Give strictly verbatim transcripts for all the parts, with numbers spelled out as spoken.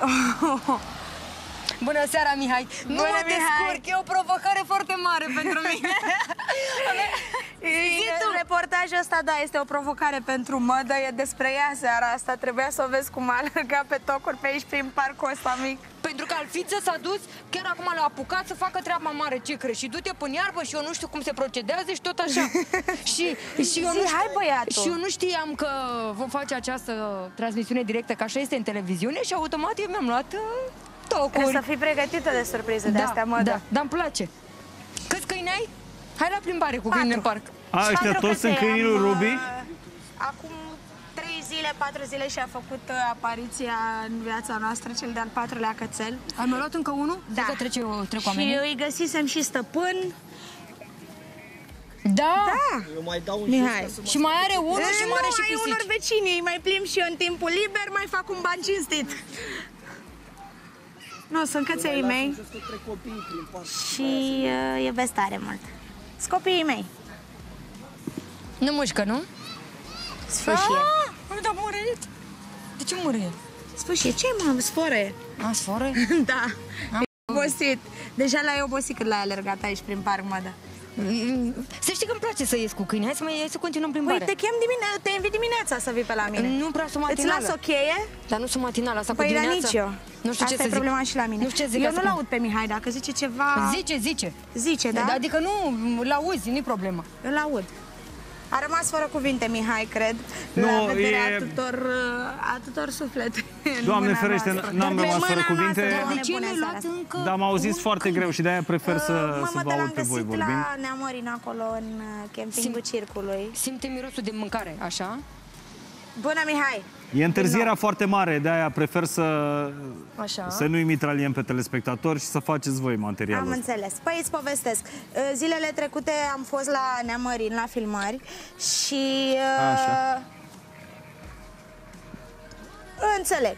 Bună seara, Mihai! Nu Bună, mă Mihai. descurc, e o provocare foarte mare pentru mine. Reportajul ăsta, da, este o provocare pentru mădă, e despre ea seara asta. Trebuia să o vezi cum a alergat pe tocuri pe aici, prin parcul ăsta mic. Pentru că Alfiță s-a dus, chiar acum l-a apucat să facă treaba mare, ce crezi? Și du-te până iarbă și eu nu știu cum se procedează și tot așa. și, și, eu Zi, nu, hai, băiatul. și eu nu știam că vom face această transmisiune directă, că așa este în televiziune și automat eu mi-am luat uh, tocuri. Trebuie să fii pregătită de surprize de da, astea, mădă. Da, dar îmi place. Câți câini ai? Hai la plimbare cu câini în parc. A, ăștia toți sunt câinii lui Ruby? Acum trei zile, patru zile și-a făcut uh, apariția în viața noastră, cel de-al patrulea cățel. Ai mai luat încă unul? Da. Să trece, trec Și oamenii? îi găsisem și stăpân. Da? Da! Eu mai dau un Mihai. gest ca să mă... Și mai are unul și mai are nu, și ai pisici. unor vecini, îi mai plimb și eu în timpul liber, mai fac un ban cinstit. Nu, sunt căței mei și uh, iubesc tare mult. Sunt copiii mei. Nu mușcă, nu? Sfârșie. Ah, dar murit. De ce murie? Sfârșie. Ce mă? Sfore. A, sforă? Da. E obosit. Deja l-ai obosit când l-ai alergat aici prin parc, mă, da. Să știi că îmi place să ies cu câini. Hai să, mai, hai să continuăm plimbarea. Păi te chem dimineața, te invit dimineața să vii pe la mine. Nu prea sunt Îți matinală. las o cheie? Dar nu sunt matinală, asta Păi cu la dimineața. nici eu. Nu știu Asta ce e să problema zic. și la mine. Nu știu ce zic Eu asta nu-l cum- aud pe Mihai, dacă zice ceva... Zice, zice. Zice, da? Adică nu, l-auzi, nu-i problemă. Îl aud. A rămas fără cuvinte, Mihai, cred, Nu, la vederea e- tuturor, a tuturor suflete. în Doamne mâna ferește, noastră. n-am Dar rămas pe fără mâna cuvinte. noastră, De Doamne, ce bună mi-ai seara. luat încă Dar m-au zis foarte greu și de-aia prefer să, Uh, să Mamă, vă te aud l-am pe voi găsit vorbind. la Neamorin, acolo, în uh, campingul Simt- circului. Simte mirosul de mâncare, așa? Bună, Mihai! E întârzierea foarte mare, de-aia prefer să, Așa. să nu-i mitraliem pe telespectatori și să faceți voi materialul Am ăsta. înțeles. Păi îți povestesc. Uh, Zilele trecute am fost la Neamorin, la filmări și... uh, Așa. Înțeleg.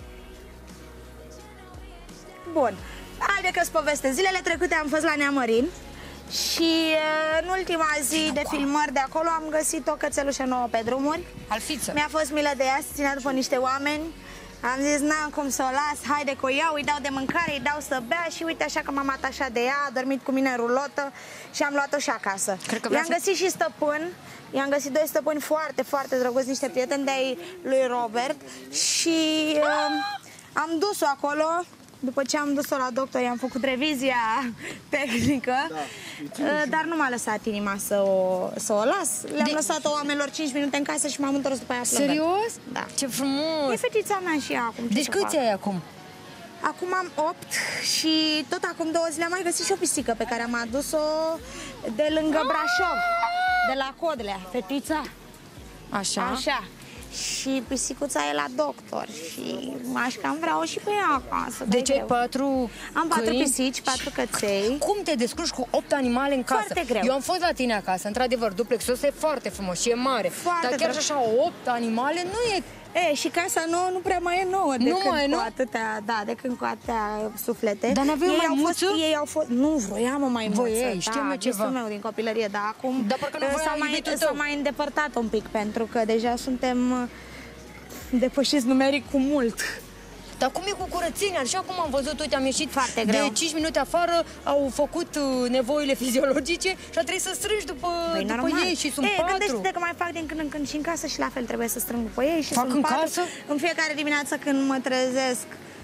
Bun. Haide că-ți povestesc. Zilele trecute am fost la Neamorin și uh, în ultima zi de filmări de acolo am găsit o cățelușă nouă pe drumuri. Alfiță. Mi-a fost milă de ea, se ținea după niște oameni. Am zis, n-am cum să o las, haide că o iau, îi dau de mâncare, îi dau să bea și uite așa că m-am atașat de ea, a dormit cu mine în rulotă și am luat-o și acasă. Cred că vrea I-am să- găsit și stăpân, i-am găsit doi stăpâni foarte, foarte drăguți, niște prieteni de-ai lui Robert și uh, am dus-o acolo. După ce am dus-o la doctor, i-am făcut revizia tehnică, da. Dar nu m-a lăsat inima să o, să o las. Le-am De- lăsat-o oamenilor cinci minute în casă și m-am întors după aia plângând. Serios? Da. Ce frumos! E fetița mea și ea acum. ce Deci să câți fac? ai acum? Acum am opt și tot acum două zile am mai găsit și o pisică pe care am adus-o de lângă Brașov, de la Codlea, fetița. Așa? Așa. Și pisicuța e la doctor și aș cam vreau și pe ea acasă. Deci dar e ai greu. patru Am patru câini? pisici, patru căței. Cum te descurci cu opt animale în casă? Foarte greu. Eu am fost la tine acasă, într-adevăr, duplexul ăsta e foarte frumos și e mare. Foarte Dar chiar și drăguț. așa, opt animale nu e... E, și casa nouă nu prea mai e nouă de Nu când mai e cu nouă? atâtea, da, de când cu atâtea suflete. Dar n-aveai o ei au maimuță? fost, ei au fost, nu vroiam o maimuță. Voiai, da, știam eu ceva. visul meu din copilărie, dar acum Dar parcă nu voia s-a mai, iubitul s-a tău. mai îndepărtat un pic, pentru că deja suntem uh, depășiți numeric cu mult. Dar cum e cu curățenia? Așa cum am văzut, uite, am ieșit Foarte de greu. cinci minute afară, au făcut uh, nevoile fiziologice și a trebuit să strângi după, Păi, după normal. ei și sunt e, patru. Gândește-te că mai fac din când în când și în casă și la fel trebuie să strâng după ei și Fac sunt în patru. casă? În fiecare dimineață când mă trezesc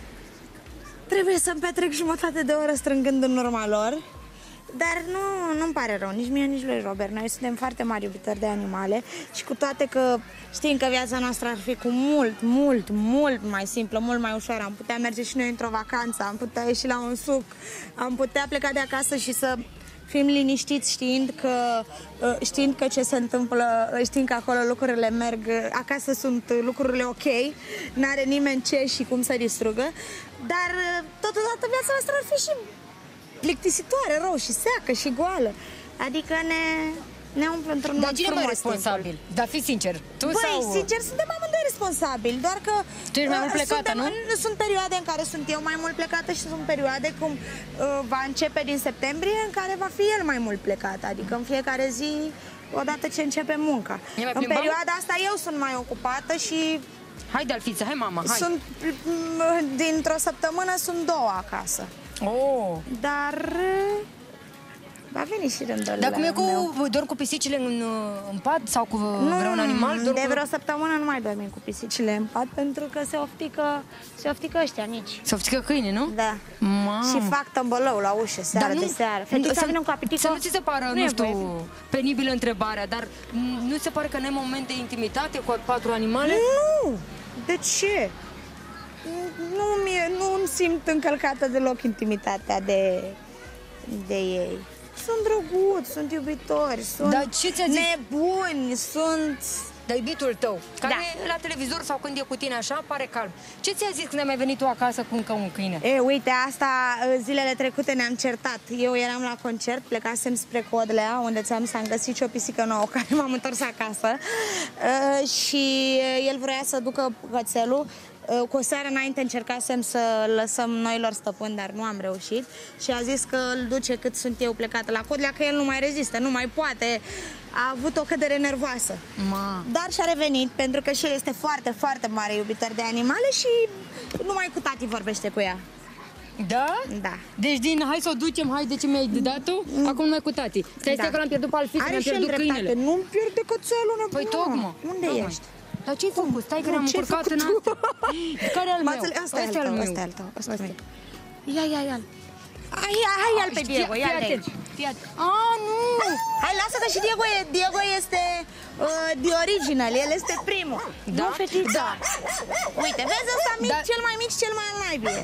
trebuie să-mi petrec jumătate de oră strângând în urma lor. Dar nu, nu-mi pare rău, nici mie, nici lui Robert. Noi suntem foarte mari iubitori de animale și cu toate că știm că viața noastră ar fi cu mult, mult, mult mai simplă, mult mai ușoară. Am putea merge și noi într-o vacanță, am putea ieși la un suc, am putea pleca de acasă și să fim liniștiți știind că, știind că ce se întâmplă, știind că acolo lucrurile merg, acasă sunt lucrurile ok, n-are nimeni ce și cum să distrugă, dar totodată viața noastră ar fi și plictisitoare, rău și seacă și goală. Adică ne, ne umplă într-un Dar mod cine e mai frumos responsabil? Dar fii sincer, tu Băi, sau... sincer, suntem amândoi responsabili, doar că... Tu ești mai mult uh, plecată, suntem, nu? Sunt perioade în care sunt eu mai mult plecată și sunt perioade cum uh, va începe din septembrie în care va fi el mai mult plecat, adică în fiecare zi, odată ce începe munca. Ne mai În plimbăm? perioada asta eu sunt mai ocupată și Hai, Dalfiță, hai, mama, hai. Sunt, dintr-o săptămână sunt două acasă. Oh. Dar va veni și rândul Dar cum e meu. cu, dorm cu pisicile în, în pat sau cu Nu, vreun animal? de Dorm cu... vreo săptămână nu mai dormim cu pisicile în pat pentru că se oftică, se oftică ăștia mici. Se oftică câine, nu? Da. Mamă. Și fac tămbălău la ușă, seara Dar de seară. Fetița vine cu apetită. Să nu ți se pară, nu, e știu, voie. penibilă întrebarea, dar nu ți se pare că n-ai moment de intimitate cu patru animale? Nu! De ce? Nu mi nu simt încălcată deloc intimitatea de, de ei. Sunt drăguți, sunt iubitori, sunt Dar ce ți-a zis? nebuni, sunt... Dar iubitul tău, care Da. e la televizor sau când e cu tine așa, pare calm. Ce ți-a zis când ai mai venit tu acasă cu încă un câine? E, uite, asta zilele trecute ne-am certat. Eu eram la concert, plecasem spre Codlea, unde ți-am să am găsit și o pisică nouă care m-am întors acasă. Uh, și el vrea să ducă cățelul. Uh, cu o seară înainte încercasem să lăsăm noilor stăpâni, dar nu am reușit. Și a zis că îl duce cât sunt eu plecată la Codlea, că el nu mai rezistă, nu mai poate. A avut o cădere nervoasă. Ma. Dar și-a revenit, pentru că și el este foarte, foarte mare iubitor de animale și numai cu tati vorbește cu ea. Da? Da. Deci din hai să o ducem, hai de ce mi-ai dat-o, acum numai cu tati. Stai, Da. stai că l-am pierdut pe Alfiță, Are mi-am și el pierdut dreptate, câinele. nu-mi pierde cățelul nebună. Păi tocmai. Unde tocmai. ești? Dar ce-ai făcut? Stai că Nu, ne-am ce-ai încurcat în făcut tu? astea. Care e al meu? Asta e al tău, ăsta e al tău, ăsta e. Ia, ia, ia. Hai, hai, ia-l pe Diego, Fii ia-l de atent, aici. fii atent. A, nu! Hai, lasă că și Diego, e, Diego este uh, de original, el este primul. Da? Nu, fetița. Da. Uite, vezi ăsta mic, Da. cel mai mic, cel mai al naibie.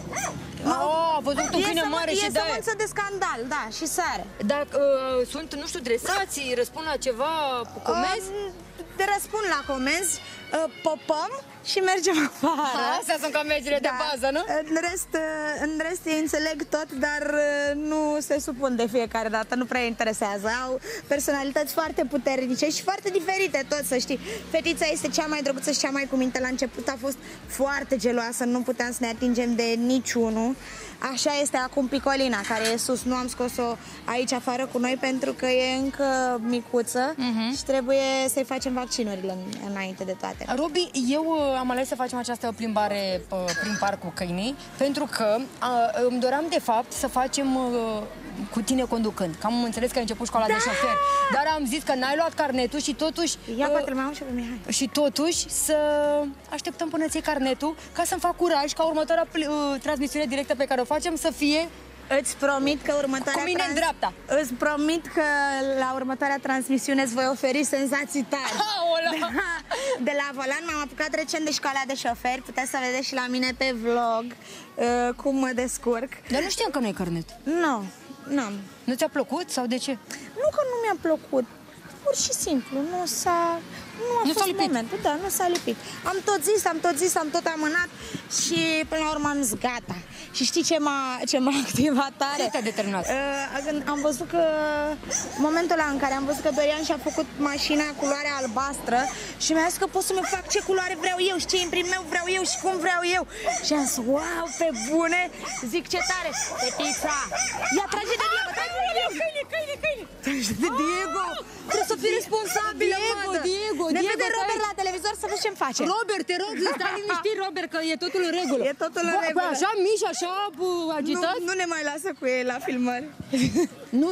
Oh, a văzut un E câine sămân- mare și E de sămânță de scandal, da, și sare. Dar uh, sunt, nu știu, dresați, răspund la ceva, comenzi? Uh, te răspund la comenzi, uh, popăm și mergem afară. Astea sunt comenzile de bază, nu? În rest, în rest ei înțeleg tot, dar nu se supun de fiecare dată, nu prea interesează. Au personalități foarte puternice și foarte diferite, tot să știi. Fetița este cea mai drăguță și cea mai cu minte. La început a fost foarte geloasă, nu puteam să ne atingem de niciunul. Așa este acum Picolina, care e sus. Nu am scos-o aici afară cu noi pentru că e încă micuță uh-huh. și trebuie să-i facem vaccinurile înainte de toate. Robi, eu uh, am ales să facem această plimbare uh, prin parc cu câinii pentru că uh, îmi doream de fapt să facem uh, cu tine conducând. Că am înțeles că ai început școala Da! de șofer, dar am zis că n-ai luat carnetul și totuși Ia uh, poate mai am și pe Mihai. și totuși să așteptăm până ți iei carnetul ca să-mi fac curaj ca următoarea uh, transmisiune directă pe care o facem să fie Îți promit că următoarea cu mine în dreapta. Îți promit că la următoarea transmisiune îți voi oferi senzații tari. Aolea! De la volan m-am apucat recent de școala de șoferi. Puteți să vedeți și la mine pe vlog uh, cum mă descurc. Dar nu știam că nu ai carnet. Nu, nu. Nu ți-a plăcut sau de ce? Nu că nu mi-a plăcut. Pur și simplu, nu s-a... Nu a Nu s-a fost lipit. momentul, da, nu s-a lipit. Am tot zis, am tot zis, am tot amânat și până la urmă am zis gata. Și știi ce m-a, ce m-a activat tare? Ce te-a determinat? Uh, am văzut că, momentul ăla în care am văzut că Dorian și-a făcut mașina culoarea albastră și mi-a zis că pot să-mi fac ce culoare vreau eu și ce imprim meu vreau eu și cum vreau eu. Și am zis, wow, pe bune, zic ce tare. Fetița, ia trage de Diego, trage de Diego, câine, câine, câine. Trage de Diego, trebuie să fii responsabilă, Diego, mată. Diego, Ne Diego, vede Robert stai. la televizor să vezi ce-mi face. Robert, te rog, stai liniștit, Robert, că e totul în regulă. E totul în Bă, regulă. Bă, așa mici, așa bă, agitați? Nu, nu ne mai lasă cu ei la filmări. Nu.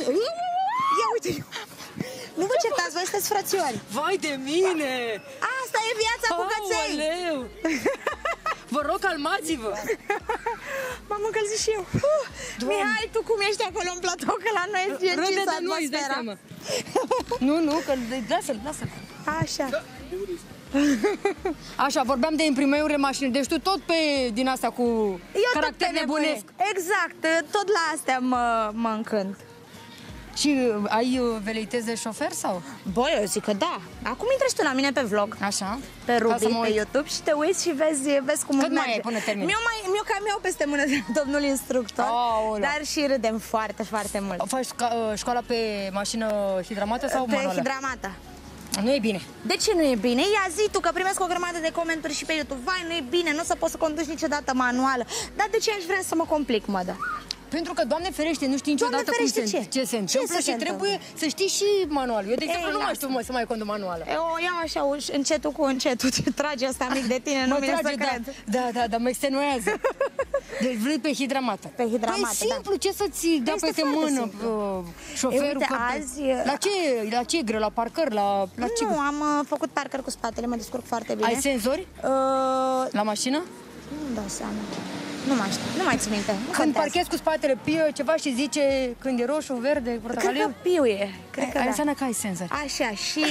Ia uite. Nu vă certați, voi sunteți frățiori. Vai de mine! Asta e viața cu căței. Aoleu! Vă rog, calmați-vă! M-am încălzit și eu. Uh, Mihai, tu cum ești acolo în platou? Că la noi e Râde cinci de noi, îți dai atmosfera. seama. Nu, nu, că lasă-l, lasă-l. Așa. Așa, vorbeam de imprimeurile mașini, deci tu tot pe din asta cu Eu caracter tot pe nebunesc. nebune. Exact, tot la astea mă, mă încânt. Și uh, ai uh, veleitez de șofer sau? Băi, eu zic că da. Acum intră și tu la mine pe vlog. Așa. Pe Ca Ruby, să mă pe uit. YouTube și te uiți și vezi, vezi cum Cât merge. mai ai până termin? Mi-o mai, mi-o cam iau peste mână de domnul instructor, Aoleu. dar și râdem foarte, foarte mult. Faci sca- uh, școala pe mașină hidramată sau Pe manuală? hidramata. Nu e bine. De ce nu e bine? Ia zi tu că primesc o grămadă de comentarii și pe YouTube. Vai, nu e bine, nu o să poți să conduci niciodată manuală. Dar de ce aș vrea să mă complic, mă, da? Pentru că, Doamne ferește, nu știi niciodată cum ferește se, ce? ce se întâmplă se și întâmplă? trebuie să știi și manualul. Eu, de exemplu, Ei, nu mai lasă. știu mă, să mai conduc manuală. Eu o iau așa, uș- încetul cu încetul, te trage asta mic de tine, nu Mă vine să trage, da, cred. da, da, dar mă extenuează. Deci vrei pe hidramată. Pe hidramată, păi e simplu, ce să-ți dea Este peste foarte mână simplu. uh, șoferul? uite, că- azi, La ce, la ce e greu? La parcări? La, la ce? Nu, am uh, făcut parcări cu spatele, mă descurc foarte bine. Ai senzori Uh, la mașină? nu-mi dau seama. Nu mai știu, nu mai țin minte. Nu Când contează. parchezi cu spatele pie ceva și zice când e roșu, verde, Cred portocaliu? că piu e. Cred că Aia da. înseamnă că ai senzori. Așa, și...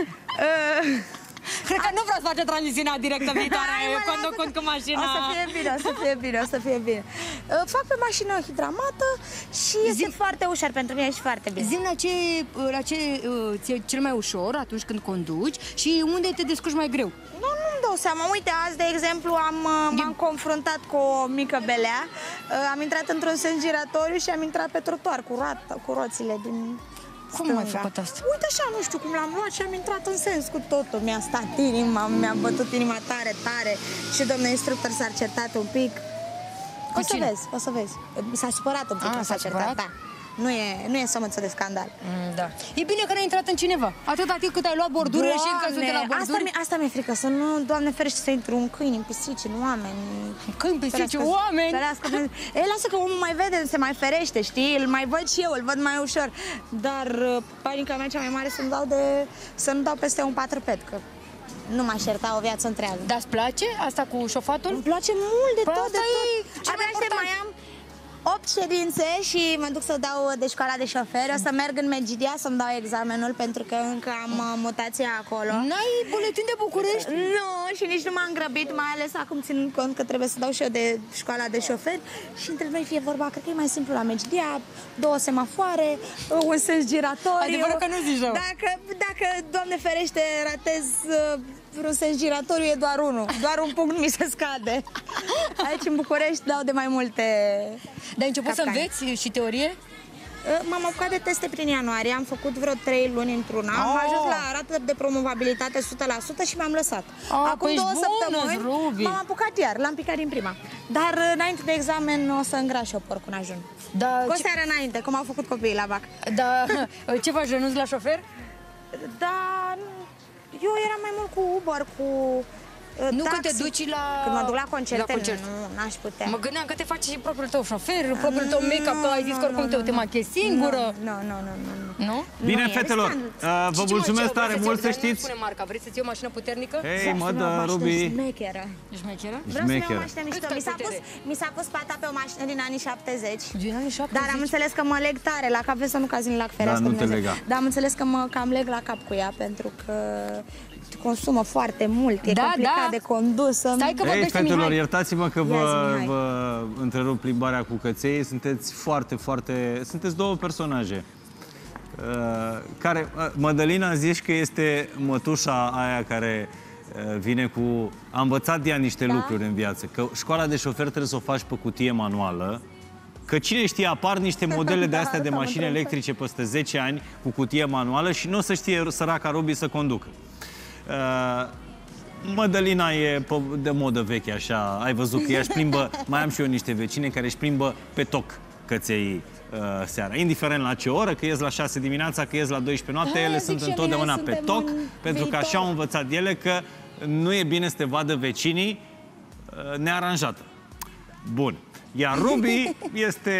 uh, Cred că nu vreau să face tranziția directă viitoare. Hai, mă, Eu conduc lasă cu mașina. O să fie bine, o să fie bine, o să fie bine. Uh, Fac pe mașină hidramată și este Zi- foarte ușor pentru mine și foarte bine. Zi-mi la ce, la ce uh, ți-e cel mai ușor atunci când conduci și unde te descurci mai greu. Nu, nu-mi dau seama. Uite, azi, de exemplu, am, uh, m-am confruntat cu o mică belea. Uh, Am intrat într-un sens giratoriu și am intrat pe trotuar cu, roată, cu roțile din Cum stânga. ai făcut asta? Uite așa, nu știu cum l-am luat și am intrat în sens cu totul. Mi-a stat inima, mi-a bătut inima tare, tare și domnul instructor s-a certat un pic. Cu O să cine? vezi, o să vezi. S-a supărat un pic, Ah, când s-a s-a certat, supărat? da. Nu e, nu e sămânță de scandal. Mm, da. E bine că n-ai intrat în cineva. Atâta timp cât ai luat bordurile și în cazul de la Doamne, asta, borduri. mi, asta mi-e frică, să nu, Doamne ferește, să intru în câini, în pisici, în oameni. Când pisici, Ferească- oameni! ferească Dumnezeu. Ei, lasă că omul mai vede, se mai ferește, știi? Îl mai văd și eu, îl văd mai ușor. Dar uh, panica mea cea mai mare să-mi dau de, să nu dau peste un patruped, că nu m-aș ierta o viață întreagă. Dar îți place asta cu șofatul? Îmi place mult de Păi tot, de asta tot. e cel mai Abia aștept, important. mai am opt ședințe și mă duc să dau de școala de șoferi. O să merg în Medgidia să-mi dau examenul pentru că încă am uh, mutația acolo. N-ai buletin de București? Nu, și nici nu m-am grăbit, mai ales acum ținând cont că trebuie să dau și eu de școala de șoferi și între noi fie vorba, cred că e mai simplu la Medgidia, două semafoare, un sens giratoriu. Adevărul că nu zici rău. Dacă, dacă, Doamne ferește, ratez uh, vreun sens giratoriu, e doar unul, doar un punct mi se scade. Aici în București dau de mai multe. Dar ai început să capcane. înveți și teorie? M-am apucat de teste prin ianuarie, am făcut vreo trei luni într-una, am Oh! ajuns la rată de promovabilitate o sută la sută și mi-am lăsat. Ah, Acum păi două ești bună, săptămâni Ruby. m-am apucat iar, l-am picat din prima. Dar înainte de examen o să îngraș eu porcul în ajun. Da, Cu o ce, seară înainte, cum au făcut copiii la bac. da, ce faci, renunți la șofer? Dar eu eram mai mult cu Uber, cu uh, Nu, taxi. când te duci la... Când mă duc la concerte, la concert. nu, n-aș putea. Mă gândeam că te faci și propriul tău șofer, propriul tău make-up, că ai zis că oricum te, te machiezi singură. Nu, nu, nu, nu, nu. Nu? Bine, Nu e fetelor, riscant. uh, vă Și ce, mă, mulțumesc ce, tare vreți mult, să iei- știți. Nu spune marca, vrei să-ți iei o mașină puternică? Hei, mă, dă, Ruby. Șmecheră. Ești mecheră? Vreau să iau o Șmecheră. mașină mișto. Cât Mi s-a ai pus, putere? mi s-a pus pata pe o mașină din anii șaptezeci. Din anii șaptezeci. Dar am înțeles că mă leg tare la cap, vezi să nu cazi în lac, ferească nu te Dumnezeu. lega. Dar am înțeles că mă cam leg la cap cu ea pentru că consumă foarte mult, e Da, complicat da. de condus. Stai că Ei, vorbește fetelor, Mihai. iertați-mă că Ia zi, vă, Mihai. vă întrerup plimbarea cu căței. Sunteți foarte, foarte... Sunteți două personaje. Uh, care, uh, Mădălina, zici că este mătușa aia care uh, vine cu... A învățat de ea niște Da. lucruri în viață. Că școala de șofer trebuie să o faci pe cutie manuală. Că cine știe, apar niște modele de astea de Da, am mașini întrebat. electrice peste zece ani cu cutie manuală și nu o să știe săraca Ruby să conducă. Uh, Mădălina e pe- de modă veche, așa, ai văzut că ea își plimbă, mai am și eu niște vecine care își plimbă pe toc căței uh, seara. Indiferent la ce oră, că ies la șase dimineața, că ies la douăsprezece noapte, Aia ele zic sunt și eu, întotdeauna noi pe suntem toc, în pentru că viitor. așa au învățat ele că nu e bine să te vadă vecinii uh, nearanjată. Bun. Iar Ruby este,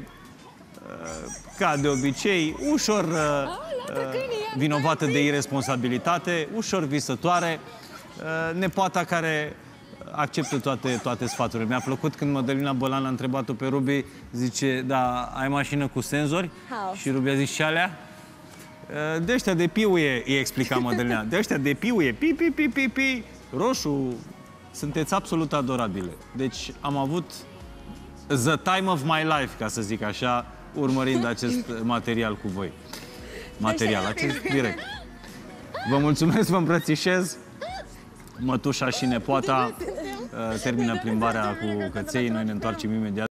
uh, ca de obicei, ușor uh, uh, vinovată de irresponsabilitate, ușor visătoare, uh, nepoata care acceptă toate, toate sfaturile. Mi-a plăcut când Mădălina Bălan a întrebat-o pe Ruby, zice, da, ai mașină cu senzori? How? Și Ruby a zis, și alea? Uh, De ăștia de piuie, i-a explicat Mădălina. De ăștia de piuie, pi, pi, pi, pi, pi, roșu, sunteți absolut adorabile. Deci am avut the time of my life, ca să zic așa, urmărind acest material cu voi. Material, acest direct. Vă mulțumesc, vă îmbrățișez. Mătușa și nepoata uh, termină plimbarea cu căței, noi ne întoarcem imediat.